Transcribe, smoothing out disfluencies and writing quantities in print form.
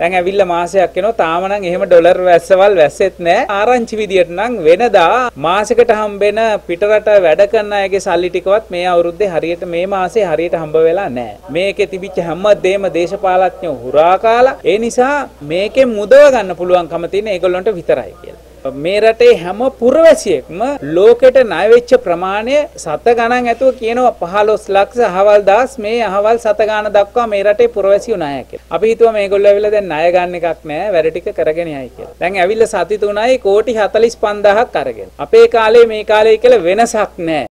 දැන් ඇවිල්ලා මාසයක් වෙනවා තාම නම් එහෙම ඩොලර් වැස්සවල් වැස්සෙත් නැහැ. ආරංචි විදියට නම් වෙනදා මාසෙකට හම්බෙන පිටරට වැඩ කරන අයගේ සල්ලි ටිකවත් මේ අවුරුද්දේ හරියට මේ මාසේ හරියට හම්බ වෙලා නැහැ. මේකේ තිබිච්ච හැම දෙයක්ම දේශපාලඥයෝ හුරා කාලා ඒ නිසා මේකෙන් මුදව ගන්න පුළුවන්කම තියෙන ඒගොල්ලන්ට විතරයි කියලා. මේ රටේ හැම පුරවැසියෙක්ම ලෝකෙට ණය වෙච්ච ප්‍රමාණය සත ගණන් ඇතුව කියනවා 15 ලක්ෂ අහවල් දාස් මේ අහවල් සත ගාන දක්වා මේ රටේ පුරවැසියෝ ණය කියලා. අපි හිතුවා මේගොල්ලෝ ඇවිල්ලා දැන් ණය ගන්න එකක් නෑ වැඩ ටික කරගෙන යයි කියලා. දැන් ඇවිල්ලා සති 3යි කෝටි 45000ක් අරගෙන. අපේ කාලේ මේ කාලේ කියලා වෙනසක් නෑ.